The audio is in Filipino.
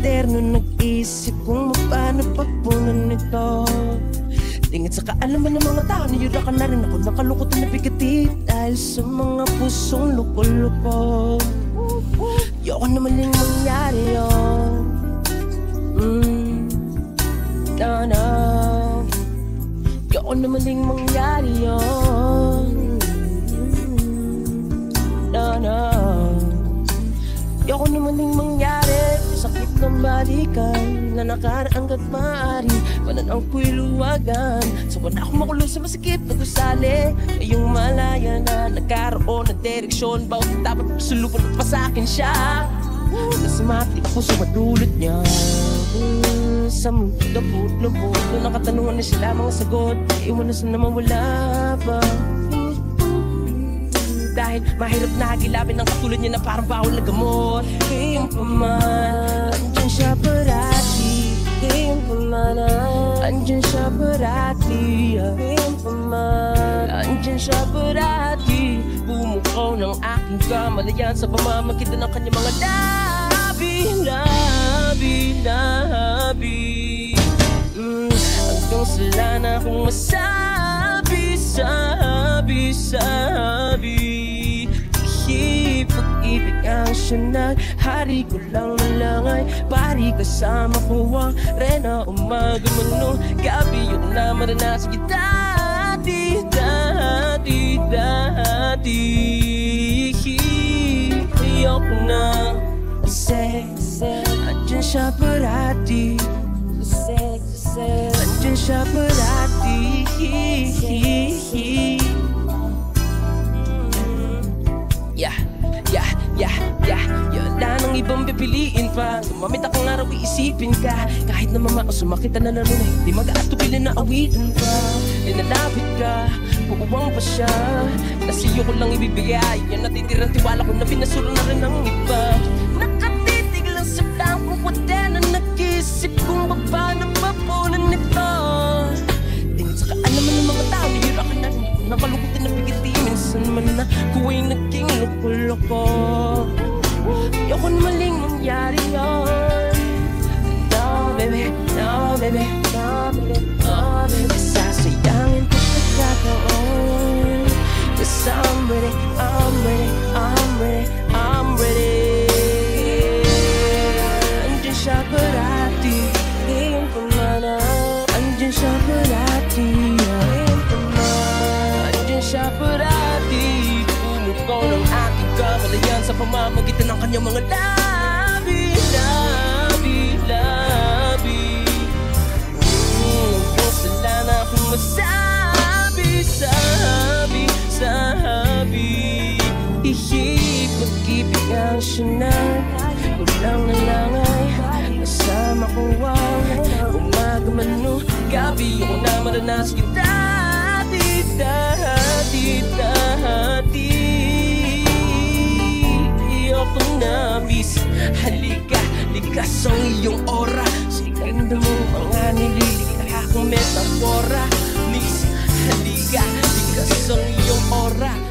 eterno nag-isip kung paano pagpunan nito. Tingin sa kaalaman ng mga tao, niyura ka na rin ako nakalukot na bigati dahil sa mga pusong luko-luko. Yoko na maling mangyari yun. No, no. Yoko na maling mangyari yun. No, no. Yoko na maling mangyari. Sakit ng balikan na nakaraan kat maaari. Pananaw ko'y luwagan. So wala akong makulong sa masikip na gusali. Ngayong malaya na nagkaroon ng direksyon. Bawat dapat sulupan pa sa'kin siya. Nasamatik po sa madulot niya. Sa mundo puto ng katanungan na sila mga sagot. Iwan na sa naman wala pa. Dahil mahirap na hagilapin ng katulad niya na parang bawal na gamot. Ngayon pa man, andyan siya parati. Ngayon pa man, andyan siya parati. Ngayon pa man, andyan siya parati. Bumukaw ng aking kamalayan sa pamamagitan ng kanyang mga labi. Hanggang sila na akong masabi. Pag-ibig ang siya hari ko lang malangay. Pari kasama ko ang rena. Umaga man nung gabi yung na maranasan kita. Dati ayoko na kasi andyan siya parati. Andyan siya parati. Wala nang ibang pipiliin pa. Sumamit akong araw iisipin ka. Kahit na mama o sumakita na naman ay di mag-aatubilin na awitin pa. Linalapit ka, buuwang pa siya. Nasiyo ko lang ibibigay. Yan natitirang tiwala ko na pinasuro na rin ng iba. Nakatitig lang sa blanco kote na nag-isip kung paano mapunan nito. Tingin sa kaalaman ng mga tao, niyura ka na rin nakalukutin na bigiti. Minsan man na kuwa'y naging loko-loko. Yoko na maling mangyari yun. No baby, no baby, no baby, no baby. Sasayangin ko pagkakaon. Cause I'm ready, I'm ready, I'm ready, I'm ready. Andyan siya parati. Ngayon pa man, andyan siya parati. Ngayon pa man, andyan siya parati. Bumukaw ng aking kamalayan sa pamamagitan ng kanyang mga labi. Sala na akong masabi. Pag-ibig ang sinag, kulang na lang ay kasama ko ang umaga man no gabi. Ako na maranasan yung dati. Ayoko na miss. Halika, likas ang iyong aura. Sa ganda mo mga nililikha kong metafora. Miss, halika, likas ang iyong aura.